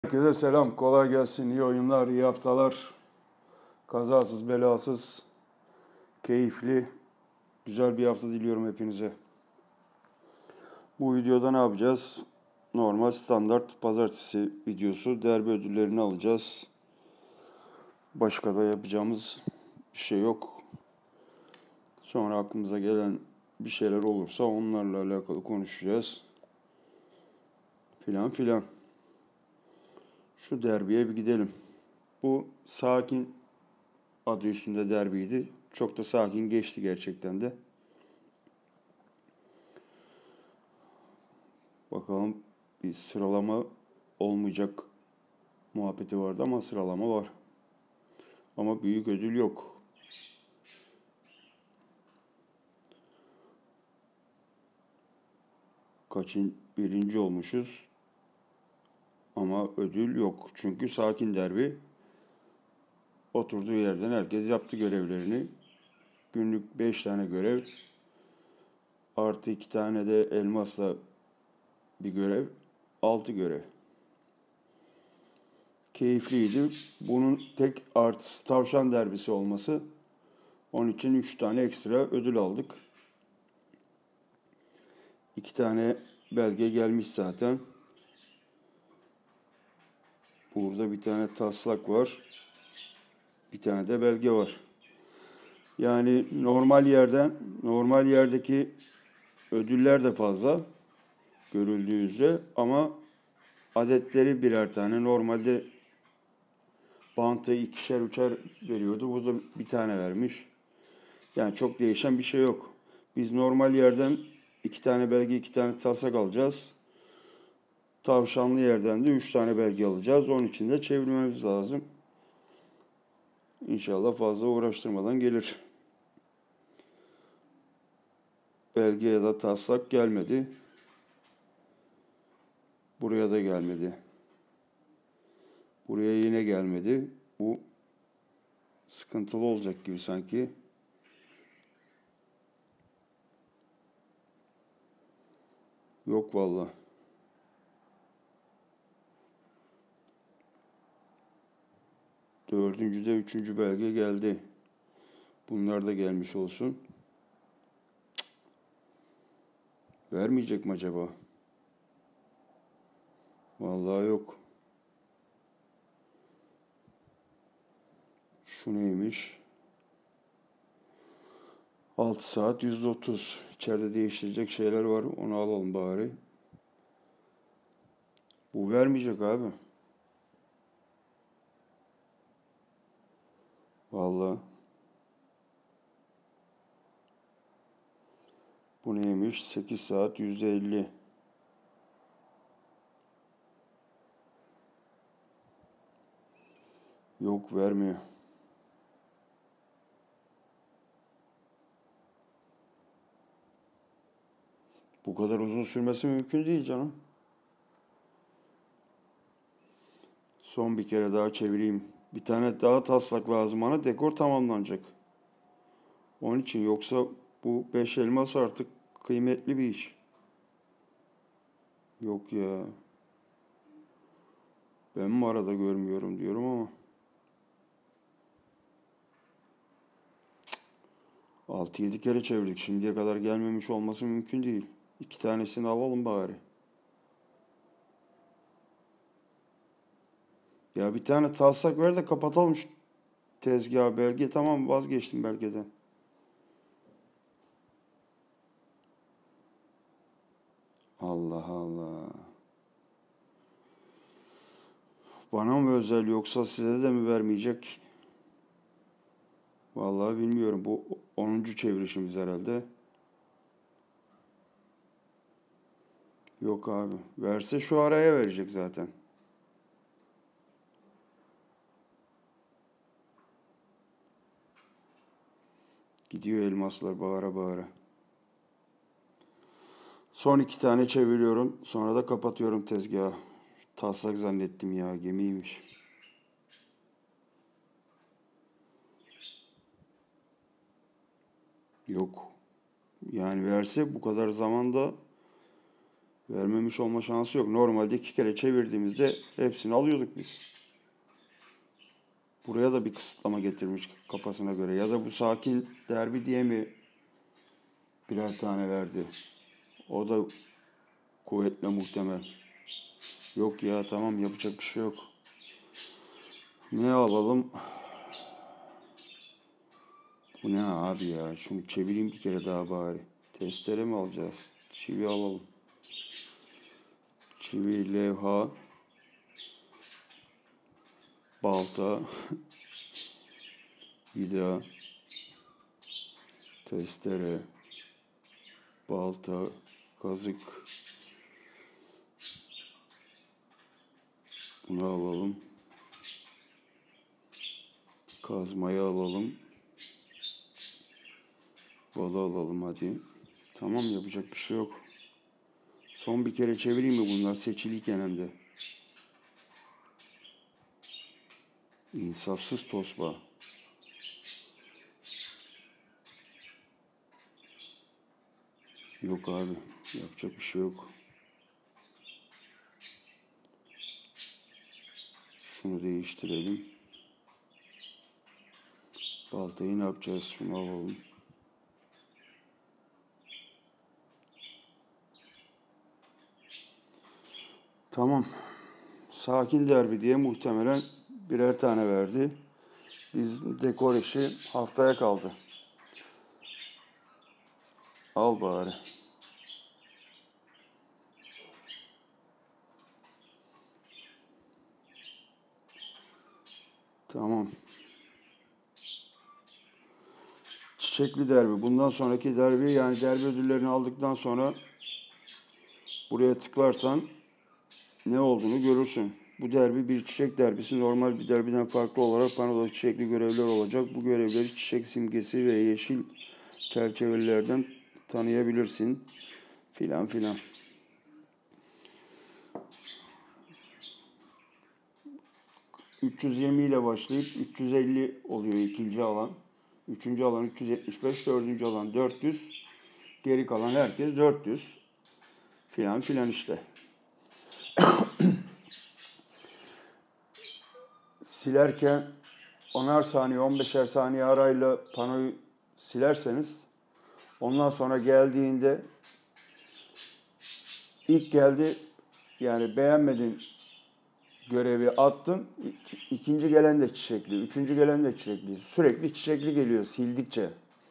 Herkese selam, kolay gelsin, iyi oyunlar, iyi haftalar. Kazasız, belasız, keyifli, güzel bir hafta diliyorum hepinize. Bu videoda ne yapacağız? Normal standart pazartesi videosu. Derbi ödüllerini alacağız. Başka da yapacağımız bir şey yok. Sonra aklımıza gelen bir şeyler olursa onlarla alakalı konuşacağız. Filan filan. Şu derbiye bir gidelim. Bu sakin adı üstünde derbiydi. Çok da sakin geçti gerçekten de. Bakalım, bir sıralama olmayacak muhabbeti vardı ama sıralama var. Ama büyük ödül yok. Birinci olmuşuz ama ödül yok. Çünkü sakin derbi. Oturduğu yerden herkes yaptı görevlerini. Günlük 5 tane görev. Artı 2 tane de elmasla bir görev. 6 görev. Keyifliydi. Bunun tek artısı tavşan derbisi olması. Onun için 3 tane ekstra ödül aldık. 2 tane belge gelmiş zaten. Burada bir tane taslak var. Bir tane de belge var. Yani normal yerdeki ödüller de fazla görüldüğü üzere ama adetleri birer tane. Normalde bantı ikişer üçer veriyordu. Burada bir tane vermiş. Yani çok değişen bir şey yok. Biz normal yerden 2 tane belge, 2 tane taslak alacağız. Tavşanlı yerden de 3 tane belge alacağız. Onun için de çevirmemiz lazım. İnşallah fazla uğraştırmadan gelir. Belge ya da taslak gelmedi. Buraya da gelmedi. Buraya yine gelmedi. Bu sıkıntılı olacak gibi sanki. Yok valla. Dördüncüde üçüncü belge geldi. Bunlar da gelmiş olsun. Vermeyecek mi acaba? Vallahi yok. Şu neymiş? 6 saat %30. İçeride değiştirecek şeyler var. Onu alalım bari. Bu vermeyecek abi. Vallahi. Bu neymiş? 8 saat %50. Yok, vermiyor. Bu kadar uzun sürmesi mümkün değil canım. Son bir kere daha çevireyim. Bir tane daha taslak lazım bana. Dekor tamamlanacak. Onun için, yoksa bu 5 elmas artık kıymetli bir iş. Yok ya. Ben mi arada görmüyorum diyorum ama. 6-7 kere çevirdik. Şimdiye kadar gelmemiş olması mümkün değil. 2 tanesini alalım bari. Ya bir tane taslak ver de kapatalım şu tezgahı. Belge tamam, vazgeçtim belgeden. Allah Allah. Bana mı özel yoksa size de mi vermeyecek? Vallahi bilmiyorum. Bu 10. çevirişimiz herhalde. Yok abi. Verse şu araya verecek zaten. Gidiyor elmaslar bağıra bağıra. Son 2 tane çeviriyorum. Sonra da kapatıyorum tezgahı. Taslak zannettim ya. Gemiymiş. Yok. Yani verse bu kadar zamanda Vermemiş olma şansı yok. Normalde 2 kere çevirdiğimizde hepsini alıyorduk biz. Buraya da bir kısıtlama getirmiş kafasına göre. Ya da bu sakin derbi diye mi birer tane verdi? O da kuvvetle muhtemel. Yok ya, tamam, yapacak bir şey yok. Ne alalım? Bu ne abi ya? Şunu çevireyim bir kere daha bari. Testere mi alacağız? Çivi alalım. Çivi, levha, balta, vida, testere, balta, kazık. Bunu alalım. Kazmayı alalım. Balı alalım hadi. Tamam, yapacak bir şey yok. Son bir kere çevireyim mi bunlar seçiliyken hem de? İnsafsız tosba. Yok abi, yapacak bir şey yok. Şunu değiştirelim. Baltayı ne yapacağız? Şunu alalım. Tamam. Sakin derbi diye muhtemelen birer tane verdi. Biz dekor işi haftaya kaldı. Al bari. Tamam. Çiçekli derbi. Bundan sonraki derbi, yani derbi ödüllerini aldıktan sonra buraya tıklarsan ne olduğunu görürsün. Bu derbi bir çiçek derbisi. Normal bir derbiden farklı olarak panoda çiçekli görevler olacak. Bu görevleri çiçek simgesi ve yeşil çerçevelerden tanıyabilirsin. Filan filan. ...320 ile başlayıp 350 oluyor ikinci alan. Üçüncü alan 375, dördüncü alan 400. Geri kalan herkes 400. Filan filan işte. Silerken 10'ar saniye, 15'er saniye arayla panoyu silerseniz, ondan sonra geldiğinde ilk geldi, yani beğenmedin görevi attın, ikinci gelen de çiçekli, üçüncü gelen de çiçekli. Sürekli çiçekli geliyor sildikçe.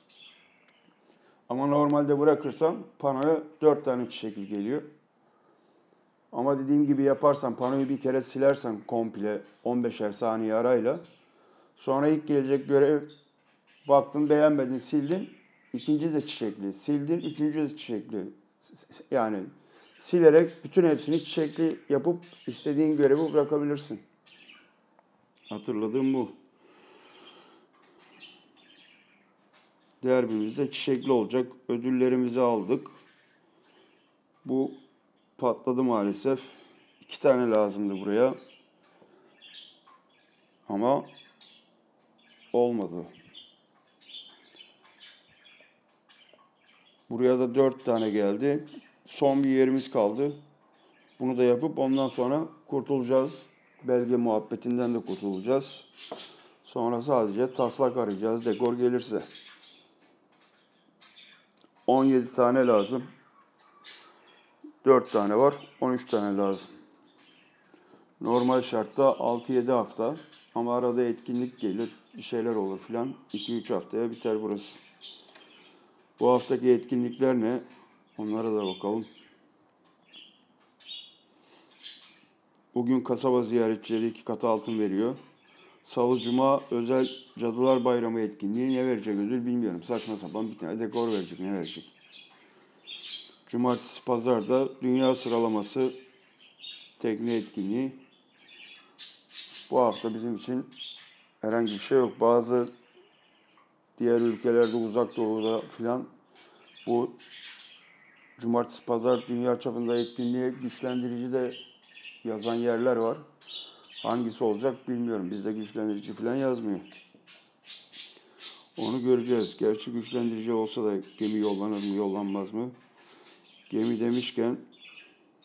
Ama normalde bırakırsan panoya 4 tane çiçekli geliyor. Ama dediğim gibi yaparsan, panoyu bir kere silersen komple 15'er saniye arayla, sonra ilk gelecek görev, baktın beğenmedin, sildin, ikinci de çiçekli, sildin, üçüncü de çiçekli. Yani silerek bütün hepsini çiçekli yapıp istediğin görevi bırakabilirsin. Hatırladığım bu. Derbimiz de çiçekli olacak. Ödüllerimizi aldık. Bu patladı maalesef. 2 tane lazımdı buraya. Ama olmadı. Buraya da 4 tane geldi. Son bir yerimiz kaldı. Bunu da yapıp ondan sonra kurtulacağız. Belge muhabbetinden de kurtulacağız. Sonra sadece taslak arayacağız dekor gelirse. 17 tane lazım. 4 tane var. 13 tane lazım. Normal şartta 6-7 hafta. Ama arada etkinlik gelir, bir şeyler olur filan. 2-3 haftaya biter burası. Bu haftaki etkinlikler ne? Onlara da bakalım. Bugün kasaba ziyaretçileri 2 katı altın veriyor. Salı, Cuma özel Cadılar Bayramı etkinliği, ne verecek ödül bilmiyorum. Saçma sapan bir tane dekor verecek, ne verecek? Cumartesi, Pazar'da dünya sıralaması tekne etkinliği. Bu hafta bizim için herhangi bir şey yok. Bazı diğer ülkelerde, Uzak Doğu'da filan bu Cumartesi, Pazar dünya çapında etkinliğe güçlendirici de yazan yerler var. Hangisi olacak bilmiyorum. Bizde güçlendirici falan yazmıyor. Onu göreceğiz. Gerçi güçlendirici olsa da gemi yollanır mı, yollanmaz mı? Gemi demişken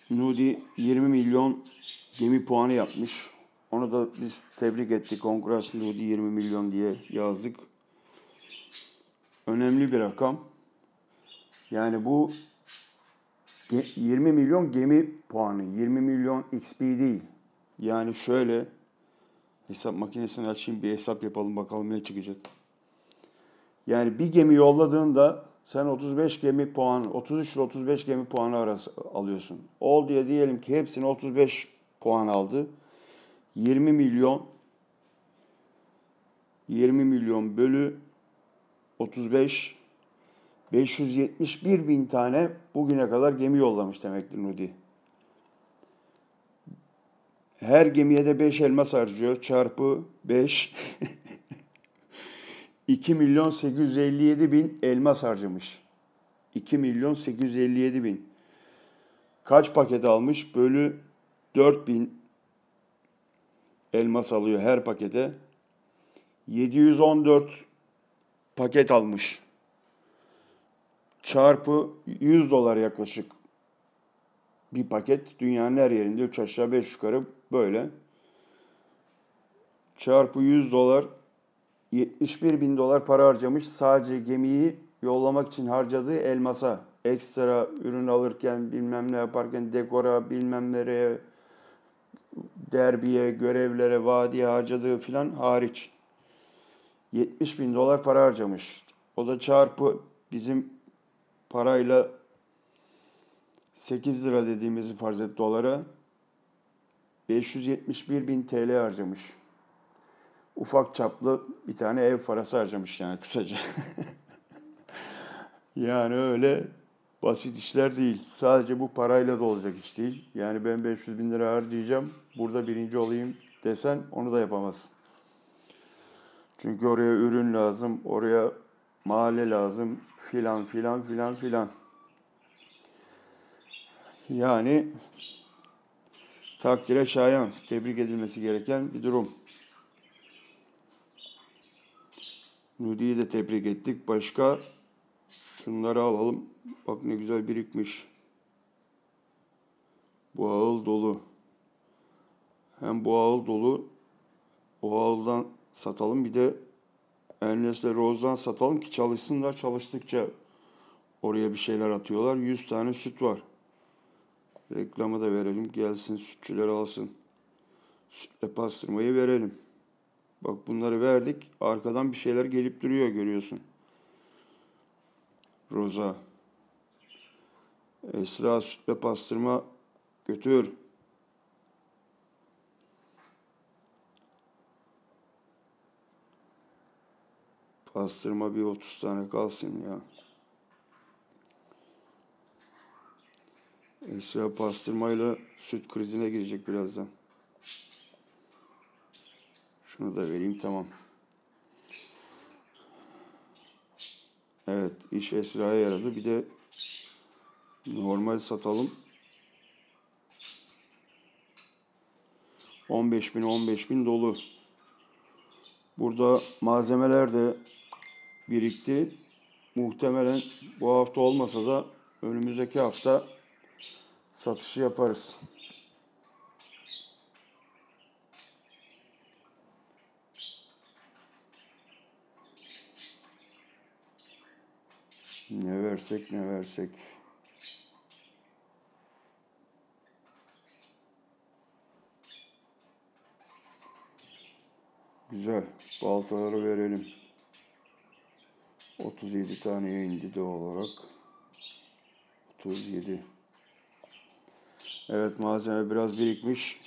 Nudi 20 milyon gemi puanı yapmış. Onu da biz tebrik ettik. Congrats Nudi 20 milyon diye yazdık. Önemli bir rakam. Yani bu 20 milyon gemi puanı. 20 milyon XP değil. Yani şöyle hesap makinesini açayım, bir hesap yapalım bakalım ne çıkacak. Yani bir gemi yolladığında sen 35 gemi puan, 33 ile 35 gemi puanı arası alıyorsun. Ol diye diyelim ki hepsini 35 puan aldı. 20 milyon 20 milyon bölü 35 571 bin tane bugüne kadar gemi yollamış demektir Nudi. Her gemiye de 5 elmas harcıyor. Çarpı 5 2 milyon 857 bin elmas harcamış. 2 milyon 857 bin. Kaç paket almış? Bölü 4 bin elmas alıyor her pakete. 714 paket almış. Çarpı 100 dolar yaklaşık bir paket. Dünyanın her yerinde 3 aşağı 5 yukarı böyle. Çarpı 100 dolar 71 bin dolar para harcamış. Sadece gemiyi yollamak için harcadığı elmasa. Ekstra ürün alırken bilmem ne yaparken dekora bilmem nereye derbiye, görevlere, vadiye harcadığı filan hariç. 70 bin dolar para harcamış. O da çarpı bizim parayla 8 lira dediğimizi farz et dolara 571 bin TL harcamış. Ufak çaplı bir tane ev parası harcamış yani kısaca. Yani öyle basit işler değil. Sadece bu parayla da olacak iş değil. Yani ben 500 bin lira harcayacağım, burada birinci olayım desen onu da yapamazsın. Çünkü oraya ürün lazım, oraya mahalle lazım filan filan filan filan. Yani takdire şayan, tebrik edilmesi gereken bir durum. Nudi'yi de tebrik ettik. Başka şunları alalım. Bak ne güzel birikmiş. Bu ağıl dolu. Hem bu ağıl dolu, o ağıldan satalım. Bir de Ernest'le Rose'dan satalım ki çalışsınlar. Çalıştıkça oraya bir şeyler atıyorlar. 100 tane süt var. Reklamı da verelim. Gelsin sütçüler alsın. Sütle pastırmayı verelim. Bak bunları verdik. Arkadan bir şeyler gelip duruyor görüyorsun. Roza. Esra sütle pastırma götür. Pastırma bir 30 tane kalsın ya. Esra pastırmayla süt krizine girecek birazdan. Şunu da vereyim tamam. Evet iş Esra'ya yaradı. Bir de normal satalım. 15 bin dolu. Burada malzemeler de birikti. Muhtemelen bu hafta olmasa da önümüzdeki hafta satışı yaparız. Ne versek ne versek. Güzel. Baltaları verelim. 37 taneye indi doğal olarak. 37. Evet malzeme biraz birikmiş.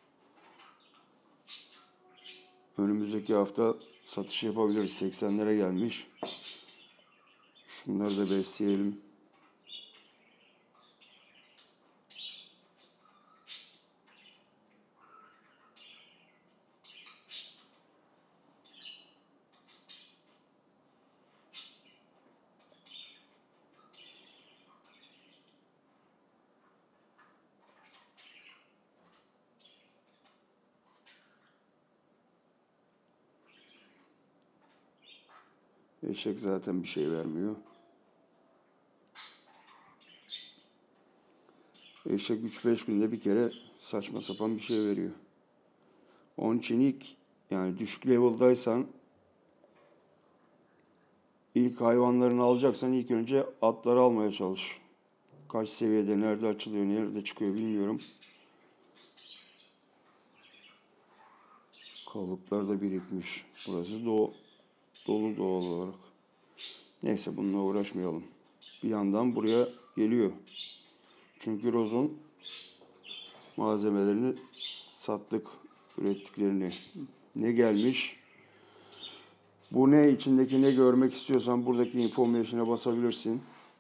Önümüzdeki hafta satış yapabiliriz. 80'lere gelmiş. Şunları da besleyelim. Eşek zaten bir şey vermiyor. Eşek 3-5 günde bir kere saçma sapan bir şey veriyor. Onun için yani düşük level'daysan ilk hayvanlarını alacaksan ilk önce atları almaya çalış. Kaç seviyede, nerede açılıyor, nerede çıkıyor bilmiyorum. Kabuklar da birikmiş. Burası dolu doğal olarak. Neyse bununla uğraşmayalım. Bir yandan buraya geliyor. Çünkü Roz'un malzemelerini sattık. Ürettiklerini. Ne gelmiş? Bu ne? İçindeki ne görmek istiyorsan buradaki information'a basabilirsin.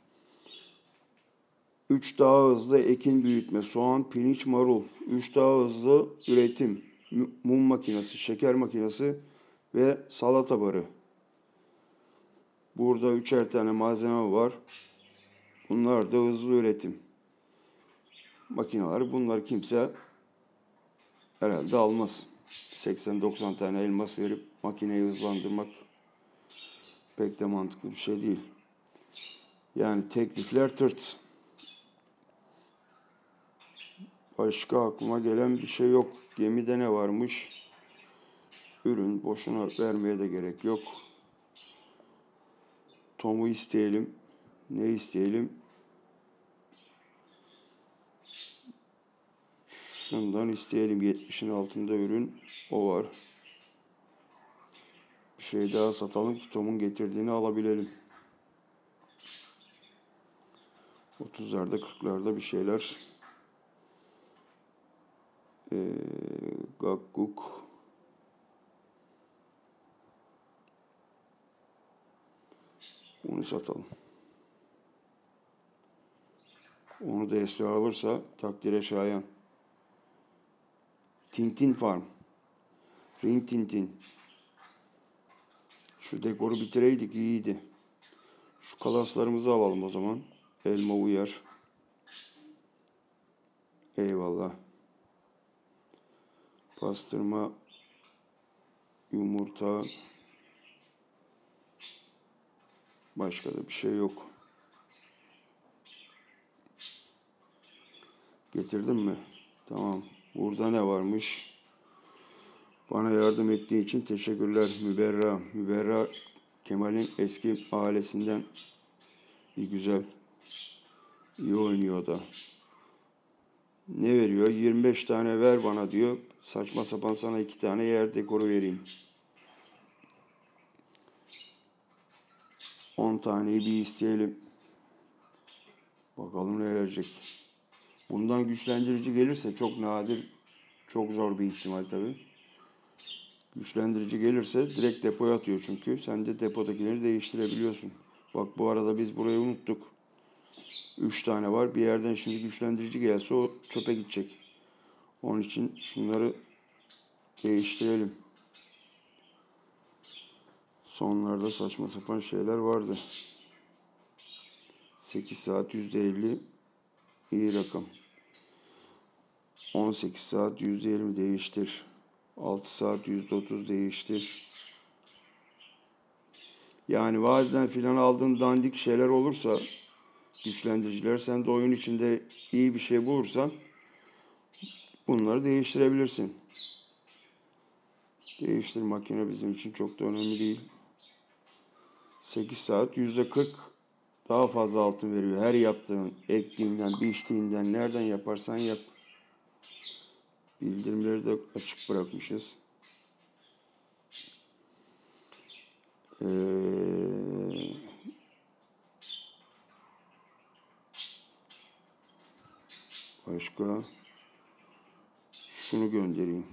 3 daha hızlı ekin büyütme, soğan, pirinç, marul. 3 daha hızlı üretim, mum makinesi, şeker makinesi ve salata barı. Burada 3'er tane malzeme var. Bunlar da hızlı üretim makineler. Bunlar kimse herhalde almaz. 80-90 tane elmas verip makineyi hızlandırmak pek de mantıklı bir şey değil. Yani teklifler tırt. Başka aklıma gelen bir şey yok. Gemide ne varmış? Ürün boşuna vermeye de gerek yok. Tom'u isteyelim. Ne isteyelim? Şundan isteyelim. 70'in altında ürün. O var. Bir şey daha satalım ki Tom'un getirdiğini alabilelim. 30'larda 40'larda bir şeyler. Gakkuk. Bunu satalım. Onu da Esra alırsa takdire şayan. Tintin Farm. Ring Tintin. Şu dekoru bitireydik iyiydi. Şu kalaslarımızı alalım o zaman. Elma uyar. Eyvallah. Pastırma, yumurta. Başka da bir şey yok. Getirdin mi? Tamam. Burada ne varmış? Bana yardım ettiği için teşekkürler Müberra. Müberra Kemal'in eski ailesinden bir güzel. İyi oynuyor da. Ne veriyor? 25 tane ver bana diyor. Saçma sapan sana 2 tane yer dekoru vereyim. 10 taneyi bir isteyelim. Bakalım ne verecek. Bundan güçlendirici gelirse çok nadir, çok zor bir ihtimal tabii. Güçlendirici gelirse direkt depoya atıyor çünkü. Sen de depodakileri değiştirebiliyorsun. Bak bu arada biz burayı unuttuk. 3 tane var. Bir yerden şimdi güçlendirici gelse o çöpe gidecek. Onun için şunları değiştirelim. Sonlarda saçma sapan şeyler vardı. 8 saat %50 iyi rakam. 18 saat %20 değiştir. 6 saat %30 değiştir. Yani vadiden filan aldığın dandik şeyler olursa güçlendiriciler sen de oyun içinde iyi bir şey bulursan bunları değiştirebilirsin. Değiştir makine bizim için çok da önemli değil. 8 saat %40 daha fazla altın veriyor. Her yaptığın, ektiğinden, biçtiğinden, nereden yaparsan yap. Bildirimleri de açık bırakmışız. Başka şunu göndereyim.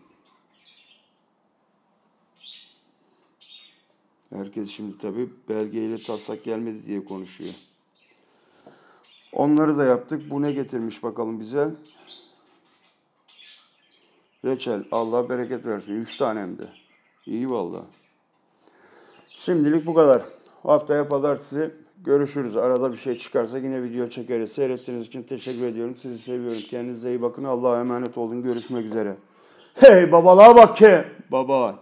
Herkes şimdi tabii belgeyle taslak gelmedi diye konuşuyor. Onları da yaptık. Bu ne getirmiş bakalım bize? Reçel. Allah bereket versin. 3 tane hem de. İyi vallahi. Şimdilik bu kadar. Haftaya pazartesi görüşürüz. Arada bir şey çıkarsa yine video çekeriz. Seyrettiğiniz için teşekkür ediyorum. Sizi seviyorum. Kendinize iyi bakın. Allah'a emanet olun. Görüşmek üzere. Hey babalığa bak ki. Baba.